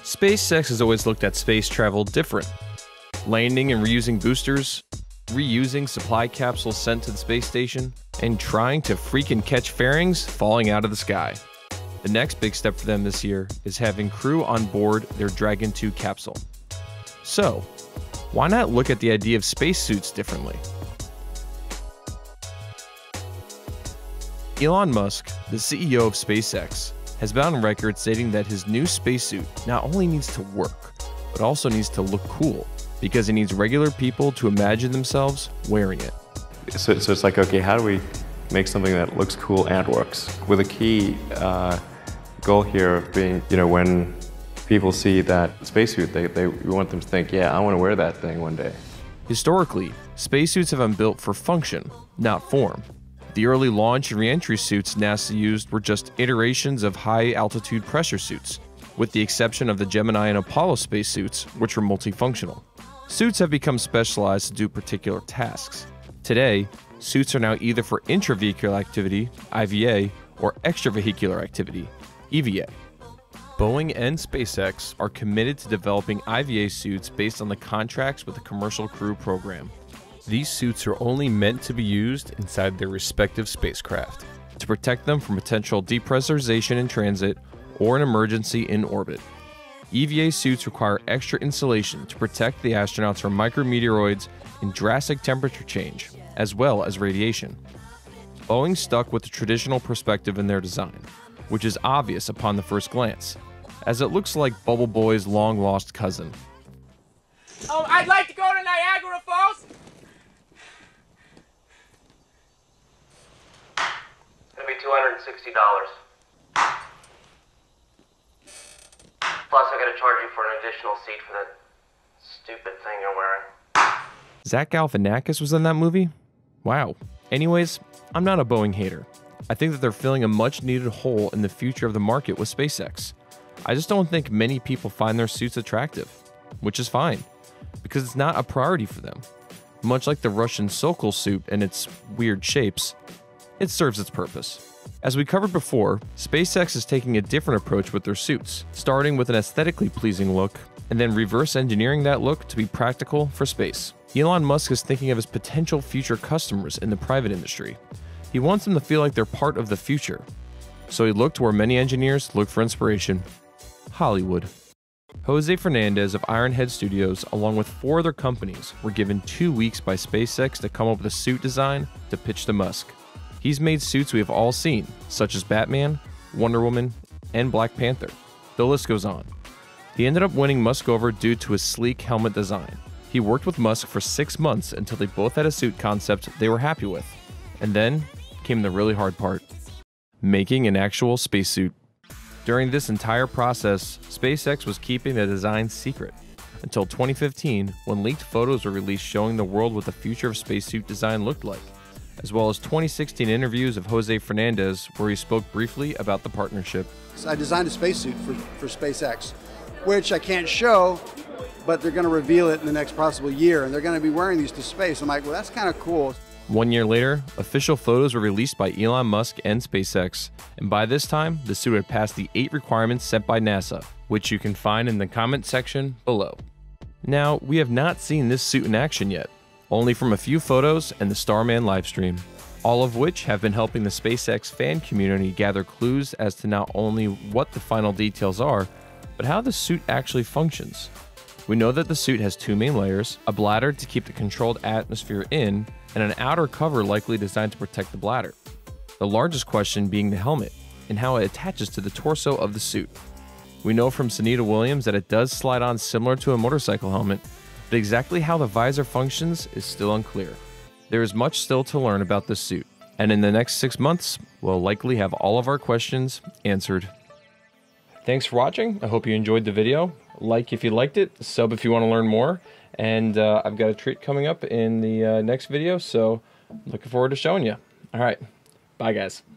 SpaceX has always looked at space travel different. Landing and reusing boosters, reusing supply capsules sent to the space station, and trying to freaking catch fairings falling out of the sky. The next big step for them this year is having crew on board their Dragon 2 capsule. So, why not look at the idea of spacesuits differently? Elon Musk, the CEO of SpaceX, has been on record stating that his new spacesuit not only needs to work, but also needs to look cool, because he needs regular people to imagine themselves wearing it. So it's like, okay, how do we make something that looks cool and works? With a key goal here of being, when people see that spacesuit, we want them to think, yeah, I want to wear that thing one day. Historically, spacesuits have been built for function, not form. The early launch and re-entry suits NASA used were just iterations of high-altitude pressure suits, with the exception of the Gemini and Apollo spacesuits, which were multifunctional. Suits have become specialized to do particular tasks. Today, suits are now either for intravehicular activity, IVA, or extravehicular activity, EVA. Boeing and SpaceX are committed to developing IVA suits based on the contracts with the Commercial Crew Program. These suits are only meant to be used inside their respective spacecraft, to protect them from potential depressurization in transit or an emergency in orbit. EVA suits require extra insulation to protect the astronauts from micrometeoroids and drastic temperature change, as well as radiation. Boeing stuck with the traditional perspective in their design, which is obvious upon the first glance, as it looks like Bubble Boy's long-lost cousin. I'd like to go to Niagara Falls. It'll be $260. Plus, I gotta charge you for an additional seat for that stupid thing you're wearing. Zach Galifianakis was in that movie? Wow. Anyways, I'm not a Boeing hater. I think that they're filling a much-needed hole in the future of the market with SpaceX. I just don't think many people find their suits attractive, which is fine, because it's not a priority for them. Much like the Russian Sokol suit and its weird shapes, it serves its purpose. As we covered before, SpaceX is taking a different approach with their suits, starting with an aesthetically pleasing look, and then reverse engineering that look to be practical for space. Elon Musk is thinking of his potential future customers in the private industry. He wants them to feel like they're part of the future. So he looked where many engineers look for inspiration: Hollywood. Jose Fernandez of Ironhead Studios, along with 4 other companies, were given 2 weeks by SpaceX to come up with a suit design to pitch to Musk. He's made suits we have all seen, such as Batman, Wonder Woman, and Black Panther. The list goes on. He ended up winning Musk over due to his sleek helmet design. He worked with Musk for 6 months until they both had a suit concept they were happy with. And then came the really hard part: making an actual spacesuit. During this entire process, SpaceX was keeping the design secret until 2015, when leaked photos were released showing the world what the future of spacesuit design looked like, as well as 2016 interviews of Jose Fernandez where he spoke briefly about the partnership. I designed a spacesuit for SpaceX, which I can't show, but they're going to reveal it in the next possible year, and they're going to be wearing these to space. I'm like, well, that's kind of cool. 1 year later, official photos were released by Elon Musk and SpaceX, and by this time, the suit had passed the 8 requirements set by NASA, which you can find in the comment section below. Now, we have not seen this suit in action yet, only from a few photos and the Starman livestream, all of which have been helping the SpaceX fan community gather clues as to not only what the final details are, but how the suit actually functions. We know that the suit has 2 main layers: a bladder to keep the controlled atmosphere in, and an outer cover likely designed to protect the bladder. The largest question being the helmet, and how it attaches to the torso of the suit. We know from Sunita Williams that it does slide on similar to a motorcycle helmet, but exactly how the visor functions is still unclear. There is much still to learn about this suit, and in the next 6 months, we'll likely have all of our questions answered. Thanks for watching. I hope you enjoyed the video. Like if you liked it, sub if you want to learn more, and I've got a treat coming up in the next video, so looking forward to showing you. All right, bye guys.